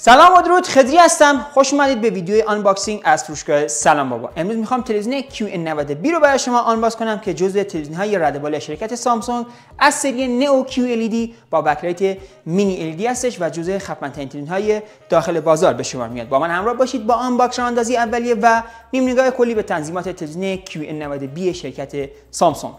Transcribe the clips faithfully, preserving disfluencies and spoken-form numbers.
سلام و درود، خضری هستم. خوش اومدید به ویدیوی آنباکسینگ از فروشگاه سلام بابا. امروز میخوام تلویزیون کیو ان نود بی رو برای شما آنباکس کنم که جزو تلویزیون‌های رده بالا شرکت سامسونگ از سری نئو کیو ال ای دی با بک‌لایت مینی ال ای دی هستش و جزو خفن‌ترین تلویزیون‌های داخل بازار به شمار میاد. با من همراه باشید با آنباکس اندازی اولیه و نیم نگاه کلی به تنظیمات تلویزیون کیو ان نود بی شرکت سامسونگ.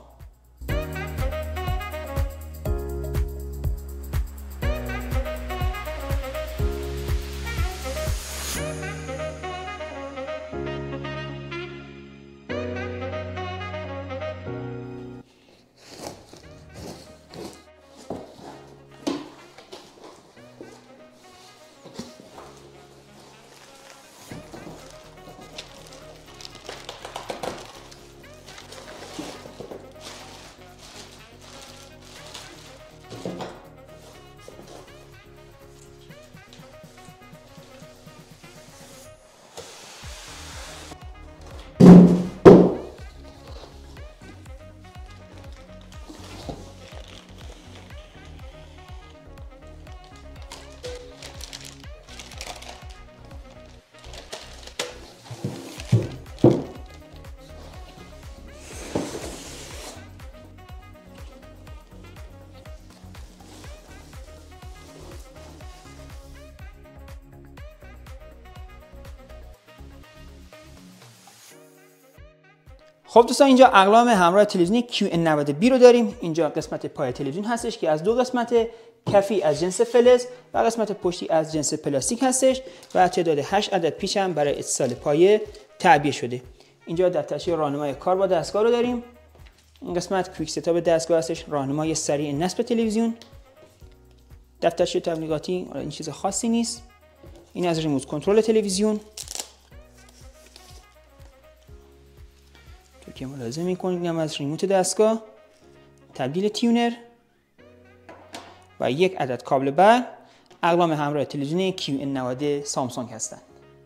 خب دوستان، اینجا اقلام همراه تلویزیون کیو ان نود بی رو داریم. اینجا قسمت پای تلویزیون هستش که از دو قسمت، کفی از جنس فلز و قسمت پشتی از جنس پلاستیک هستش و تعداد هشت عدد پیچ هم برای اتصال پایه تعبیه شده. اینجا دفترچه راهنمای کار با دستگاه رو داریم. این قسمت کویک ستاپ دستگاه هستش، راهنمای سریع نصب تلویزیون، دفترچه تبلیغاتی، این چیز خاصی نیست. این از ریموت کنترل تلویزیون که ملاحظه میکنید، اینم از ریموت دستگاه، تبدیل تیونر و یک عدد کابل برق. اقلام همراه تلویزیون کیو ان نود سامسونگ هستند.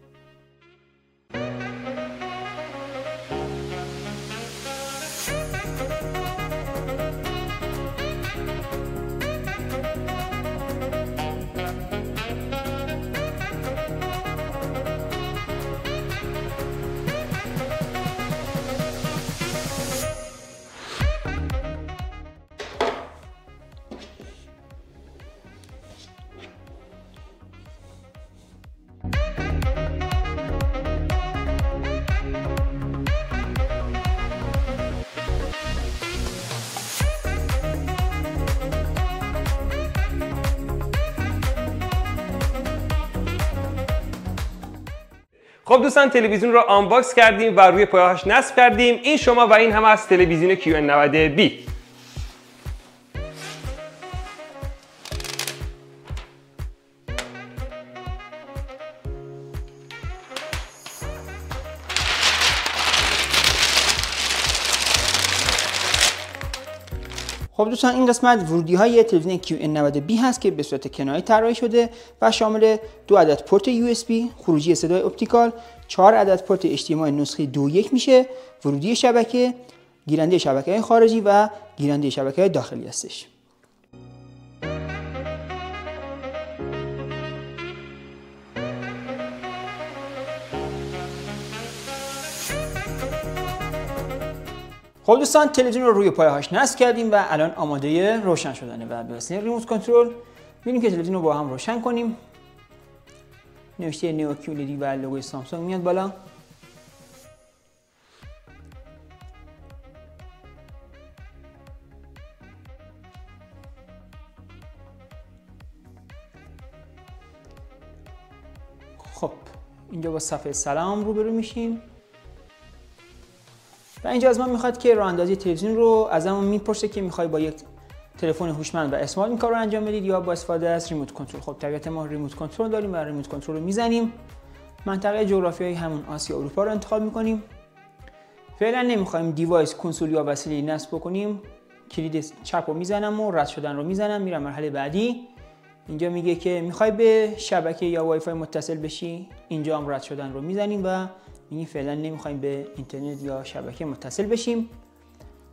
خب دوستان، تلویزیون رو آنباکس کردیم و روی پایه‌هاش نصب کردیم. این شما و این هم از تلویزیون کیو ان نود بی. خب دوستان، این قسمت ورودی های تلویزیون کیو ان نود بی هست که به صورت کناری طراحی شده و شامل دو عدد پورت یو اس بی، خروجی صدای اپتیکال، چهار عدد پورت اچ دی ام آی نسخه دو یک میشه، ورودی شبکه، گیرنده شبکه‌های خارجی و گیرنده شبکه‌های داخلی هستش. خب دوستان، تلویزیون رو روی پایه‌هاش نصب کردیم و الان آماده روشن شدنه و به وسیله ریموت کنترل می‌بینیم که تلویزیون رو با هم روشن کنیم. نوشته نئو کیو ال ای دی و لوگوی سامسونگ میاد بالا. خب اینجا با صفحه سلام روبرو میشیم و اینجا از ما میخواد که راه اندازی تلویزیون رو ازمون میپرسه که میخوای با یک تلفن هوشمند و اسمارت این کار رو انجام بدید یا با استفاده از ریموت کنترل. خب طبیعت ما ریموت کنترل داریم و ریموت کنترل رو میزنیم. منطقه جغرافیایی همون آسیا اروپا رو انتخاب میکنیم. فعلا نمیخوایم دیوایس کنسول یا وسیله نصب بکنیم. کلید چپ رو میزنم و رد شدن رو میزنم، میرم مرحله بعدی. اینجا میگه که میخوای به شبکه یا وای فای متصل بشی، اینجا هم رد شدن رو میزنیم و میگیم فعلا نمیخوایم به اینترنت یا شبکه متصل بشیم.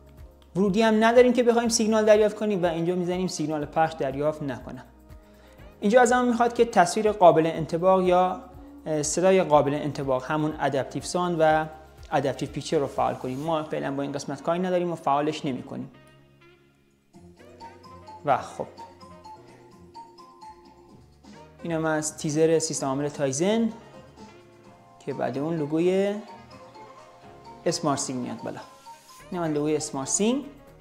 ورودی هم نداریم که بخوایم سیگنال دریافت کنیم و اینجا میزنیم سیگنال پخش دریافت نکنم. اینجا از ما میخواد که تصویر قابل انطباق یا صدای قابل انطباق، همون ادپتیو ساوند و ادپتیو پیکچر رو فعال کنیم. ما فعلا با این قسمت کاری نداریم و فعالش نمی کنیم. و خب اینم از تیزر سیستم عامل تایزن که بعد اون لوگوی اسمارت سینگ میاد بالا. اینم از لوگوی اسمارت سینگ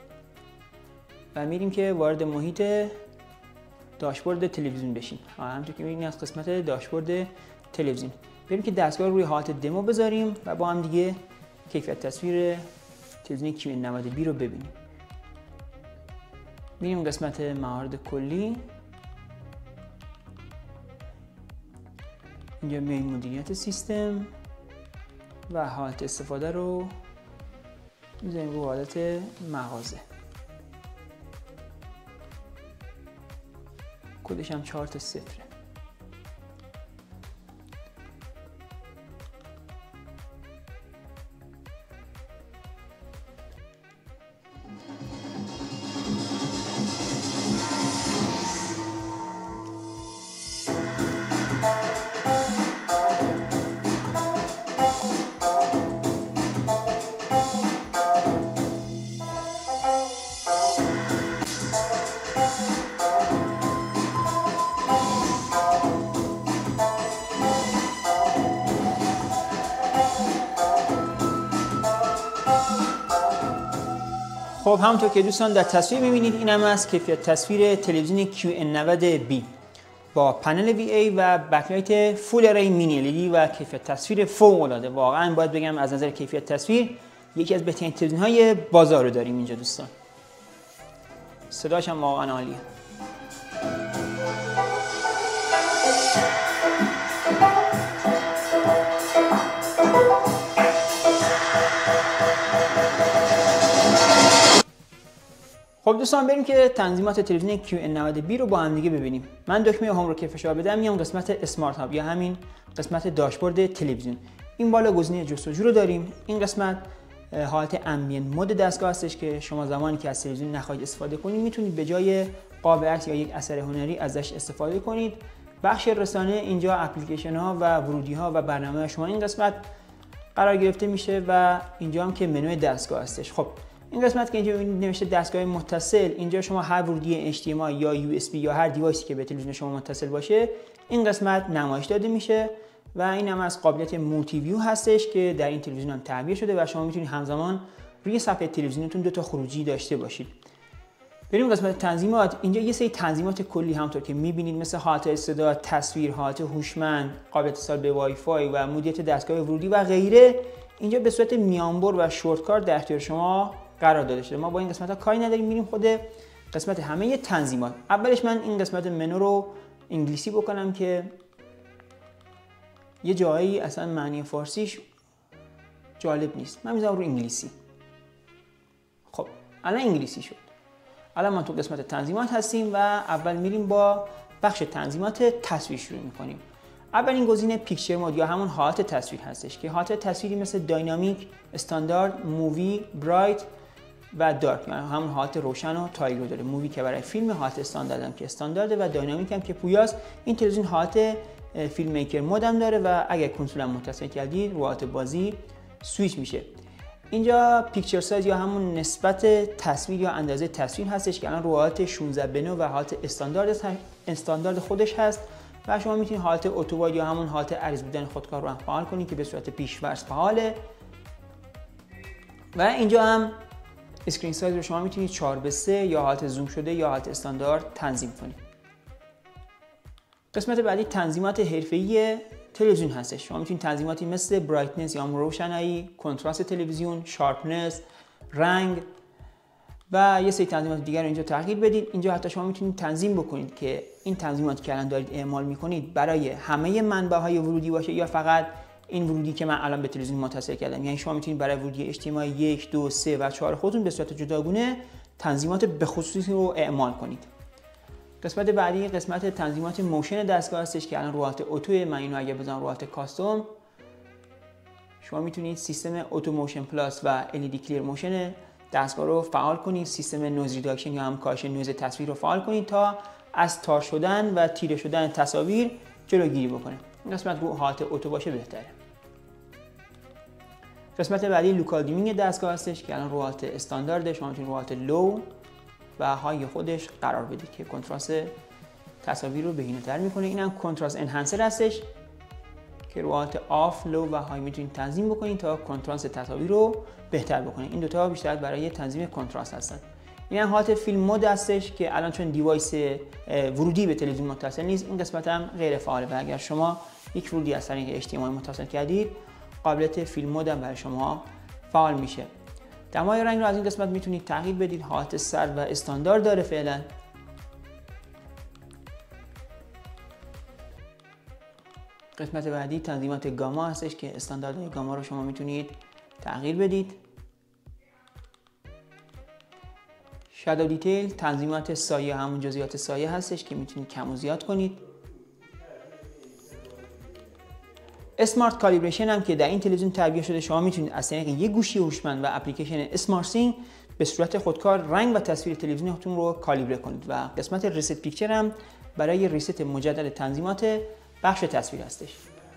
و میریم که وارد محیط داشبورد تلویزیون بشیم. همونطور که می‌بینید از قسمت داشبورد تلویزیون بریم که دستگاه رو روی حالت دمو بذاریم و با هم دیگه کیفیت تصویر تلویزیون کیو ان نود بی رو ببینیم. میریم قسمت موارد کلی. اینجا میایم مدیریت سیستم و حالت استفاده رو میذاریم رو حالت مغازه. کدش هم چهار تا صفره. خب همونطور که دوستان در تصویر می‌بینید اینم از کیفیت تصویر تلویزیون کیو ان نود بی با پنل وی ای و بکلایت فول اری مینی ال ای دی و کیفیت تصویر فوق العاده. واقعا باید بگم از نظر کیفیت تصویر یکی از بهترین تلویزیون‌های بازار رو داریم اینجا دوستان. صداش هم واقعا عالیه. خب دوستان بریم که تنظیمات تلویزیون کیو ان نود بی رو با هم دیگه ببینیم. من دکمه هوم رو که فشار بدم میام قسمت اسمارت هاب یا همین قسمت داشبورد تلویزیون. این بالا گزینه جستجو رو داریم. این قسمت حالت امبینت مود دستگاه هستش که شما زمانی که از تلویزیون نخواهید استفاده کنید میتونید به جای قاب عکس یا یک اثر هنری ازش استفاده کنید. بخش رسانه اینجا اپلیکیشن ها و ورودی ها و برنامه شما این قسمت قرار گرفته میشه و اینجا هم که منوی دستگاه هستش. خب این قسمت که اینجا می‌بینید نوشته دستگاه متصل، اینجا شما هر ورودی اچ دی ام آی یا یو اس بی یا هر دیوایسی که به تلویزیون شما متصل باشه این قسمت نمایش داده میشه و این هم از قابلیت مولتی ویو هستش که در این تلویزیون هم تعبیه شده و شما میتونید همزمان روی صفحه تلویزیونتون دو تا خروجی داشته باشید. بریم قسمت تنظیمات. اینجا یه سری تنظیمات کلی همونطور که می‌بینید مثل حالت صدا، تصویر، حالت هوشمند، قابلیت اتصال به وای فای و مدیریت دستگاه ورودی و غیره اینجا به صورت میانبر و شورتکات در اختیار شما قرار داده شده. ما با این قسمت ها کاری نداریم، میریم خود قسمت همه تنظیمات. اولش من این قسمت منو رو انگلیسی بکنم که یه جایی اصلا معنی فارسیش جالب نیست. من میذارم رو انگلیسی. خب الان انگلیسی شد. الان ما تو قسمت تنظیمات هستیم و اول میریم با بخش تنظیمات تصویر شروع میکنیم. اولین گزینه پیکچر مود یا همون حالت تصویر هستش که حالت تصویری مثل داینامیک، استاندارد، مووی، برایت و دارک، یعنی همون حالت روشن و تاریک رو داره. مووی که برای فیلم، حالت استاندارد هم که استاندارده و داینامیک هم که پویاست. این تلویزیون حالت فیلم میکر مود هم داره و اگر کنسول هم متصل کردید رو حالت بازی سویچ میشه. اینجا پیکچر سایز یا همون نسبت تصویر یا اندازه تصویر هستش که الان رو حالت شانزده به نه و حالت استاندارد استاندارد خودش هست و شما میتونید حالت اتو واید یا همون حالت عریض بودن خودکار رو هم فعال کنید که به صورت پیش‌فرض فعاله. و اینجا هم اسکرین سایز رو شما میتونید چهار به سه یا حالت زوم شده یا حالت استاندارد تنظیم کنید. قسمت بعدی تنظیمات حرفه‌ای تلویزیون هستش. شما میتونید تنظیماتی مثل برایتنس یا روشنایی، کنتراست تلویزیون، شارپنس، رنگ و یه سری تنظیمات دیگر رو اینجا تغییر بدید. اینجا حتی شما میتونید تنظیم بکنید که این تنظیماتی که الان دارید اعمال میکنید برای همه منبع‌های ورودی باشه یا فقط این ورودی که من الان به تلویزیون متصل کردم. یعنی شما میتونید برای ورودی اچ دی ام آی یک، دو، سه و چهار خودتون به صورت جداگونه تنظیمات به خصوصی رو اعمال کنید. قسمت بعدی قسمت تنظیمات موشن دستگاه هستش که الان رو حالت اتو، من اینو اگه بزنم رو حالت کاستوم، شما میتونید سیستم اتو موشن پلاس و ال ای دی کلیر موشن دستگاه رو فعال کنید، سیستم نویز ریداکشن یا هم کاهش نویز تصویر رو فعال کنید تا از تار شدن و تیره شدن تصاویر جلوگیری بکنه. این قسمت رو حالت اتو باشه بهتره. قسمت بعدی لوکال دیمینگ دستگاه هستش که الان رو حالت استاندارده. شما میتونید رو حالت لو و های خودش قرار بدید که کنتراست تصاویر رو بهینه‌تر میکنه. اینم کنتراست انهانسر هستش که رو حالت آف، لو و های میتونید تنظیم بکنید تا کنتراست تصاویر رو بهتر بکنید. این دوتا بیشتر برای تنظیم کنتراست هستن. این هم حالت فیلم مود هستش که الان چون دیوایس ورودی به تلویزیون متصل نیست، این قسمت هم غیر فعاله و اگر شما یک ورودی از طریق اچ دی ام آی متصل کردید، قابلیت فیلم مود هم برای شما فعال میشه. دمای رنگ رو از این قسمت میتونید تغییر بدید. حالت سرد و استاندارد داره فعلا. قسمت بعدی تنظیمات گاما هستش که استاندارد گاما رو شما میتونید تغییر بدید. شادو دیتیل تنظیمات سایه، همون جزئیات سایه هستش که میتونید کم و زیاد کنید. اسمارت کالیبریشن هم که در این تلویزیون تعبیه شده، شما میتونید از طریق یک گوشی هوشمند و اپلیکیشن اسمارت سینگ به صورت خودکار رنگ و تصویر تلویزیونتون رو کالیبره کنید. و قسمت ریست پیکچر هم برای ریست مجدد تنظیمات بخش تصویر هستش.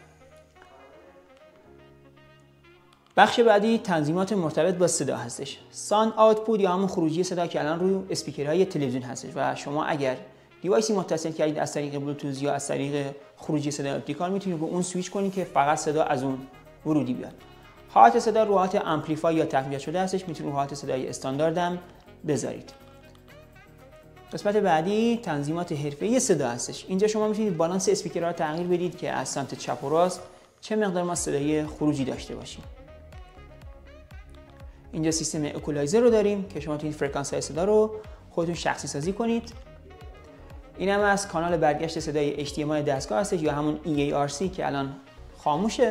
بخش بعدی تنظیمات مرتبط با صدا هستش. ساوند آوتپوت یا همون خروجی صدا که الان روی اسپیکرهای تلویزیون هستش و شما اگر دیوایسی متصل کردید از طریق بلوتوث یا از طریق خروجی صدا اپتیکال، میتونید به اون سویچ کنید که فقط صدا از اون ورودی بیاد. حالت صدا رو حالت امپلیفای یا تقویت شده هستش، میتونید حالت صدای استاندارد هم بذارید. قسمت بعدی تنظیمات حرفه‌ای صدا هستش. اینجا شما میتونید بالانس اسپیکرها رو تغییر بدید که از سمت چپ و راست چه مقدار ما صدای خروجی داشته باشیم. اینجا سیستم اکولایزر رو داریم که شما میتونید فرکانس های صدا رو خودتون شخصی سازی کنید. این هم از کانال برگشت صدای اچ دی ام آی دستگاه هستش یا همون ای ای آر سی که الان خاموشه.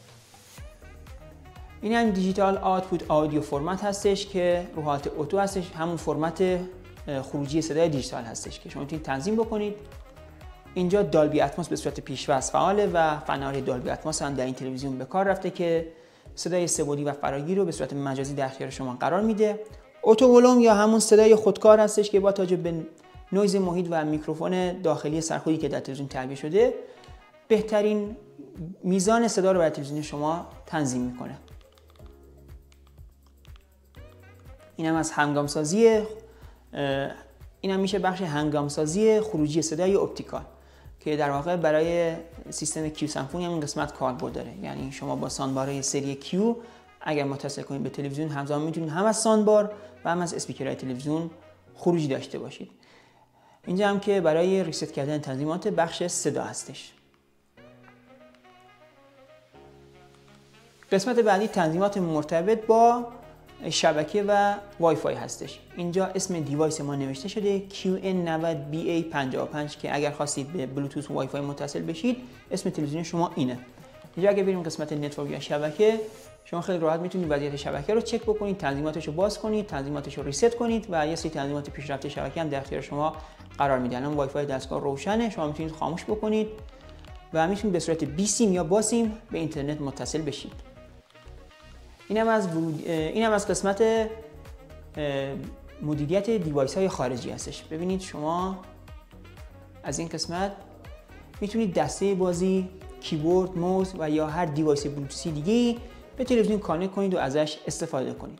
این هم دیجیتال آوتپوت آدیو فرمت هستش که رو حالت اتو هستش، همون فرمت خروجی صدای دیجیتال هستش که شما میتونید تنظیم بکنید. اینجا دالبی اتموس به صورت پیش‌فرض فعاله و فناوری دالبی اتموس هم در این تلویزیون به کار رفته که صدای سه‌بعدی و فراگیر رو به صورت مجازی در اختیار شما قرار میده. اتو ولوم یا همون صدای خودکار هستش که با توجه به نویز محیط و میکروفون داخلی سرخودی که در تلویزیون تعبیه شده، بهترین میزان صدا رو برای تلویزیون شما تنظیم میکنه. این هم از هنگامسازی، این هم میشه بخش هنگامسازی خروجی صدای اپتیکال که در واقع برای سیستم کیو سمفونی هم این قسمت کاربرد داره. یعنی شما با ساندبارهای سری کیو اگر متصل کنید به تلویزیون، همزمان میتونید هم از ساندبار و هم از اسپیکرهای تلویزیون خروجی داشته باشید. اینجا هم که برای ریست کردن تنظیمات بخش صدا هستش. قسمت بعدی تنظیمات مرتبط با شبکه و وای فای هستش. اینجا اسم دیوایس ما نوشته شده کیو ان نود بی ای پنجاه و پنج که اگر خواستید به بلوتوث و وای فای متصل بشید، اسم تلویزیون شما اینه. اینجا اگر بریم قسمت نتورک یا شبکه، شما خیلی راحت میتونید وضعیت شبکه رو چک بکنید، تنظیماتش رو باز کنید، تنظیماتش رو ریست کنید و یه سری تنظیمات پیشرفته شبکه هم در اختیار شما قرار میدن. الان وای فای دستگاه روشنه، شما میتونید خاموش بکنید و میتونید به صورت بی سیم یا با سیم به اینترنت متصل بشید. اینم از اینم از قسمت مدیریت دیوایس های خارجی هستش. ببینید شما از این قسمت میتونید دسته بازی، کیبورد، موز و یا هر دیوایس بلوتوثی دیگه‌ای به تلویزیون کانکت کنید و ازش استفاده کنید.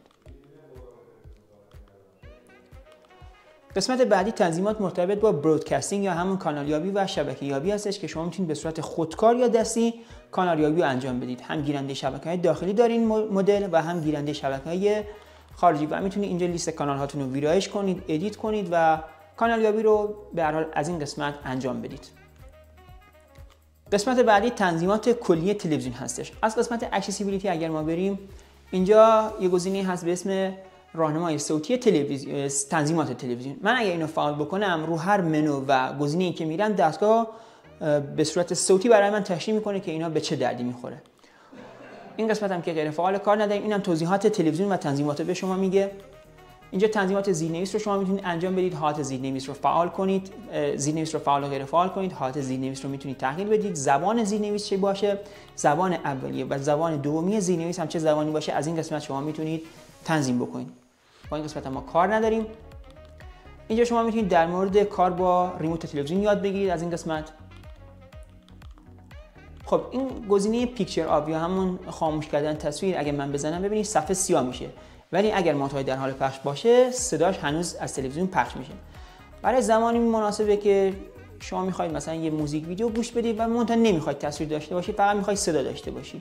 قسمت بعدی تنظیمات مرتبط با برودکاستینگ یا همون کانال یابی و شبکه یابی هستش که شما میتونید به صورت خودکار یا دستی کانال یابی رو انجام بدید. هم گیرنده شبکه‌های داخلی دارین مدل و هم گیرنده شبکه‌های خارجی و میتونید اینجا لیست کانال هاتون رو ویرایش کنید، ادیت کنید و کانال یابی رو به هر حال از این قسمت انجام بدید. قسمت بعدی تنظیمات کلی تلویزیون هستش. از قسمت اکسسیبیلیتی اگر ما بریم، اینجا یه گزینه هست به اسم راهنمای صوتی تلویزیون، تنظیمات تلویزیون. من اگر اینو فعال بکنم، رو هر منو و گزینه‌ای که میرم دستگاه به صورت صوتی برای من تشریح میکنه که اینا به چه دردی میخوره. این قسمت هم که غیر فعال کار نداریم، اینم توضیحات تلویزیون و تنظیمات به شما میگه. اینجا تنظیمات زیرنویس رو شما میتونید انجام بدید، حالت زیرنویس رو فعال کنید، زیرنویس رو فعال و غیر فعال کنید، حالت زیرنویس رو میتونید تغییر بدید، زبان زیرنویس چه باشه، زبان اولیه و زبان دومی زیرنویس هم چه زبانی باشه، از این قسمت شما میتونید تنظیم بکنید. با این قسمت ما کار نداریم. اینجا شما میتونید در مورد کار با ریموت تلویزیون یاد بگیرید از این قسمت. خب این گزینه پیکچر آف یا همون خاموش کردن تصویر اگه من بزنم ببینید صفحه سیاه میشه، ولی اگر محتوای در حال پخش باشه صداش هنوز از تلویزیون پخش میشه. برای زمانی مناسبه که شما میخواید مثلا یه موزیک ویدیو گوش بدید و منتها نمیخواید تصویر داشته باشید، فقط میخواید صدا داشته باشید.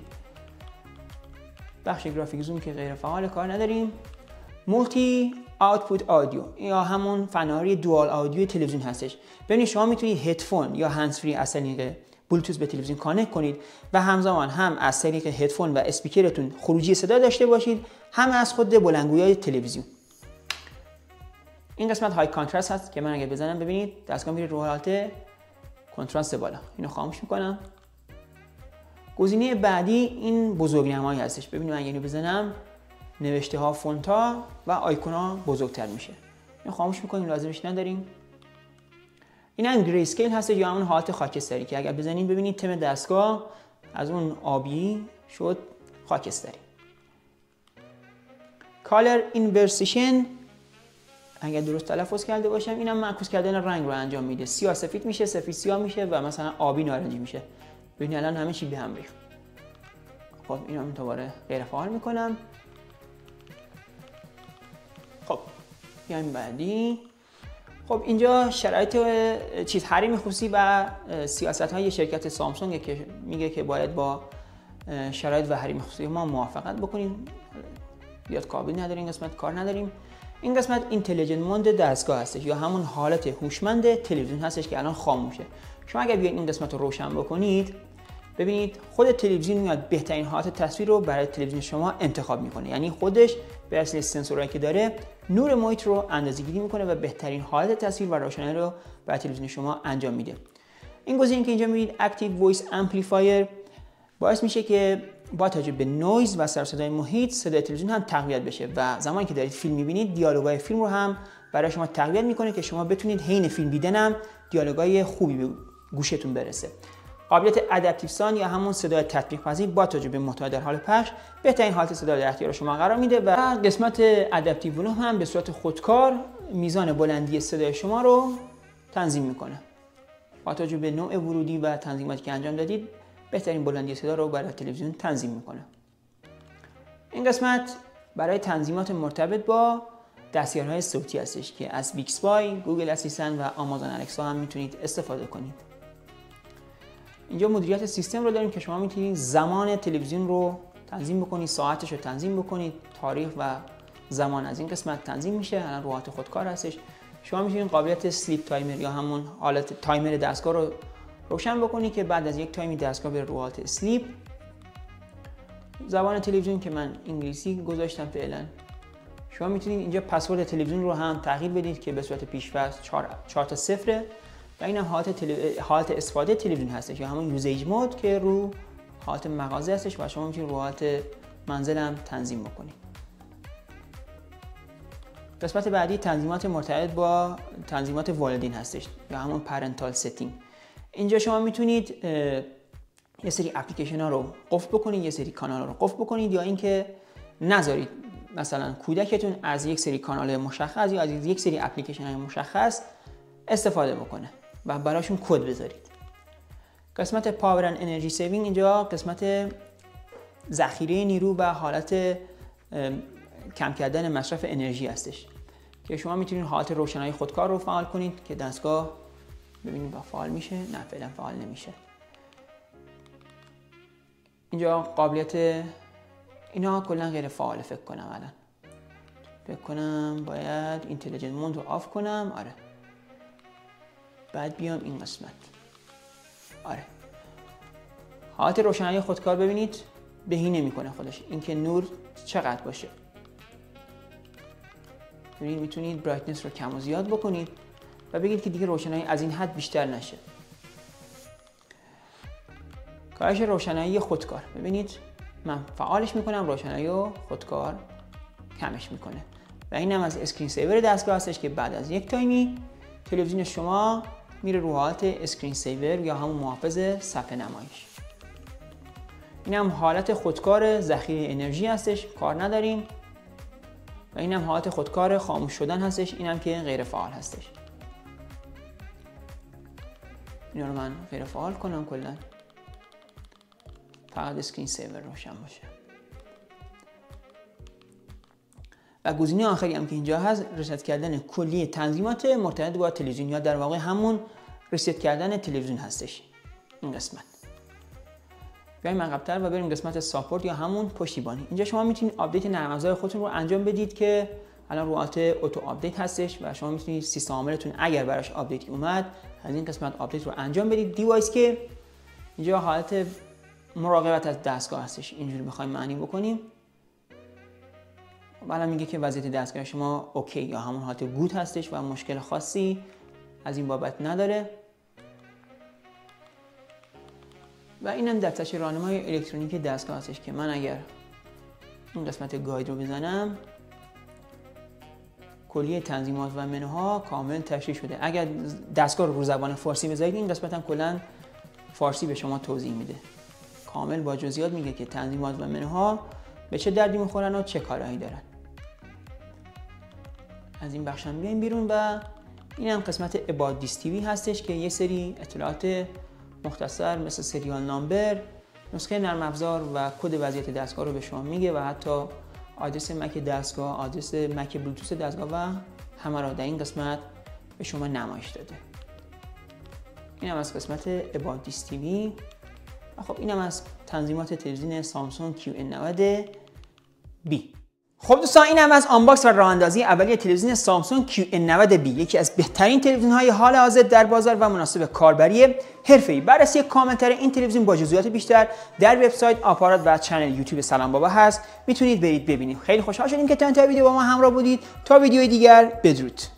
بخش گرافیک زوم که غیر فعال کار نداریم. مولتی آوتپوت آدیو یا همون فناری دوال آدیو تلویزیون هستش. ببینید شما میتونید هدفون یا هندزفری از طریق بلوتوث به تلویزیون کانکت کنید و همزمان هم از طریق هدفون و اسپیکرتون خروجی صدا داشته باشید، هم از خود بلندگویی تلویزیون. این قسمت های کانتراست هست که من اگه بزنم ببینید دستگاه میره رو حالت کنتراست بالا. اینو خاموش میکنم. گزینه بعدی این بزرگنمایی هستش. ببینید من اینو بزنم نوشته ها، فونت ها و آیکون ها بزرگتر میشه. اینو خاموش میکنیم، لازمش نداریم. این هم گری اسکیل هست یا همون حالت خاکستری که اگر بزنید ببینید تم دستگاه از اون آبی شد خاکستری. کالر اینورسیشن اگر درست تلفظ کرده باشم اینم معکوس کردن رنگ رو انجام میده. سیاه سفید میشه، سفید سیاه میشه و مثلا آبی نارنجی میشه. ببینید الان همه چی به هم ریخت. خب اینو هم دوباره غیر فعال میکنم. خب بیایم بعدی. خب اینجا شرایط چیز حریم خصوصی و سیاست های شرکت سامسونگ که میگه که باید با شرایط و حریم خصوصی ما موافقت بکنیم. بیاد کابل نداریم، این قسمت کار نداریم. این قسمت اینتلیجنت مود دستگاه هستش یا همون حالت هوشمند تلویزیون هستش که الان خاموشه. شما اگر بیاید این قسمت رو روشن بکنید ببینید خود تلویزیون میاد بهترین حالت تصویر رو برای تلویزیون شما انتخاب میکنه، یعنی خودش به اصل سنسورایی که داره نور محیط رو اندازه‌گیری میکنه و بهترین حالت تصویر و روشنایی رو برای تلویزیون شما انجام میده. این گزینه که اینجا میبینید اکتیو وایس امپلیفایر باعث میشه که با توجه به نویز و سر صدای محیط صدای تلویزیون هم تقویت بشه و زمانی که دارید فیلم میبینید دیالوگای فیلم رو هم برای شما تقویت میکنه که شما بتونید حین فیلم دیدنم دیالوگای خوبی به گوشتون برسه. قابلیت ادپتیو ساوند یا همون صدای تطبیق پذیر با توجه به محتوا در حال پخش بهترین حالت صدا در اختیار شما قرار میده و قسمت ادپتیو ولوم هم به صورت خودکار میزان بلندی صدای شما رو تنظیم میکنه. با توجه به نوع ورودی و تنظیماتی که انجام دادید بهترین بلندی صدا رو برای تلویزیون تنظیم میکنه. این قسمت برای تنظیمات مرتبط با دستیارهای صوتی هستش که از بیکسبای، گوگل اسیستنت و آمازون الکسا هم میتونید استفاده کنید. اینجا مدیریت سیستم رو داریم که شما میتونید زمان تلویزیون رو تنظیم بکنید، ساعتش رو تنظیم بکنید، تاریخ و زمان از این قسمت تنظیم میشه. الان رو حالت خودکار هستش. شما میتونید قابلیت سلیپ تایمر یا همون حالت تایمر دستگاه رو روشن بکنید که بعد از یک تایمی دستگاه بره رو حالت اسلیپ. زبان تلویزیون که من انگلیسی گذاشتم فعلا. شما میتونید اینجا پسورد تلویزیون رو هم تغییر بدید که به صورت پیش‌فرض چهار تا صفره و این هم حالت, تلو... حالت استفاده تلویزیون هستش یا همون یوزیج مود که رو حالت مغازه هستش و شما میتونید رو حالت منزل هم تنظیم بکنید. قسمت بعدی تنظیمات مرتبط با تنظیمات والدین هستش یا همون پرنتال ستینگ. اینجا شما میتونید یه سری اپلیکیشن ها رو قفل بکنید، یه سری کانال ها رو قفل بکنید یا اینکه نذارید مثلا کودکتون از یک سری کانال مشخص یا از یک سری اپلیکیشن های مشخص استفاده بکنه و براشون کد بذارید. قسمت پاور اند انرژی سیوینگ اینجا قسمت ذخیره نیرو و حالت کم کردن مصرف انرژی هستش که شما میتونید حالت روشنایی خودکار رو فعال کنید که دستگاه ببینید با فعال میشه، نه فعلا فعال نمیشه. اینجا قابلیت اینا کلا غیر فعال فکر کنم الان. فکر کنم باید اینتلیجنت مود رو آف کنم. آره. بعد بیام این قسمت. آره. حالت روشنایی خودکار ببینید بهی نمیکنه خودش. اینکه نور چقدر باشه. ببینید میتونید برایتنس رو کم و زیاد بکنید و بگید که دیگه روشنایی از این حد بیشتر نشه. کاهش روشنایی خودکار. ببینید من فعالش میکنم، روشنایی رو خودکار کمش میکنه. و اینم از اسکرین سیور دستگاه هستش که بعد از یک تایمی تلویزیون شما میره رو حالت اسکرین سیور یا همون محافظ صفحه نمایش. اینم حالت خودکار ذخیره انرژی هستش، کار نداریم. و اینم حالت خودکار خاموش شدن هستش، اینم که غیر فعال هستش. اینا رو من غیر فعال کنم کلا، فقط اسکرین سیور روشن باشه. و گزینه آخری هم که اینجا هست ریست کردن کلی تنظیمات مرتبط با تلویزیون، یا در واقع همون ریست کردن تلویزیون هستش این قسمت. بیایم عقب‌تر و بریم قسمت ساپورت یا همون پشتیبانی. اینجا شما میتونید آپدیت نرم افزار خودتون رو انجام بدید که الان رو حالت اتو آپدیت هستش و شما میتونید سیستم عاملتون اگر براش آپدیت اومد از این قسمت آپدیت رو انجام بدید. دیوایس که اینجا حالت مراقبت از دستگاه هستش، اینجوری بخوایم معنی بکنیم. بالا میگه که وضعیت دستگاه شما اوکی یا همون حالت گود هستش و مشکل خاصی از این بابت نداره. و اینم دفترچه راهنمای الکترونیکی دستگاه هستش که من اگر این قسمت گاید رو بزنم کلیه تنظیمات و منوها کامل تشریح شده. اگر دستگاه رو رو زبان فارسی بذارید این قسمت هم کلا فارسی به شما توضیح میده، کامل با جزئیات میگه که تنظیمات و منوها به چه دردی میخورن و چه کارهایی دارن. از این بخش هم بیایم بیرون و این هم قسمت about this تی وی هستش که یه سری اطلاعات مختصر مثل سریال نامبر، نسخه نرم افزار و کد وضعیت دستگاه رو به شما میگه و حتی آدرس مک دستگاه، آدرس مک بلوتوث دستگاه و همه را در این قسمت به شما نمایش داده. این هم از قسمت about this تی وی. و خب این هم از تنظیمات تلویزیون سامسونگ کیو ان نود بی. خب دوستان این هم از آنباکس و راه اندازی اولیه تلویزیون سامسونگ کیو ان نود بی، یکی از بهترین تلویزیون‌های حال حاضر در بازار و مناسب کاربری حرفه‌ای. بررسی کامل‌تر این تلویزیون با جزئیات بیشتر در وبسایت، آپارات و کانال یوتیوب سلام بابا هست، میتونید برید ببینید. خیلی خوشحال شدیم که تا انتهای ویدیو با ما همراه بودید. تا ویدیوی دیگر بدرود.